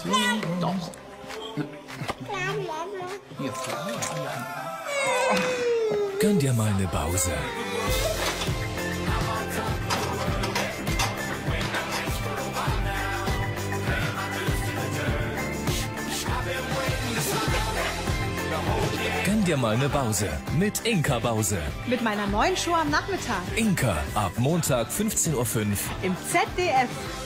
Doch. Hier, Gönn dir mal eine Bause. Gönn dir mal eine Bause mit Inka Bause. Mit meiner neuen Show am Nachmittag. Inka ab Montag 15:05 Uhr Im ZDF.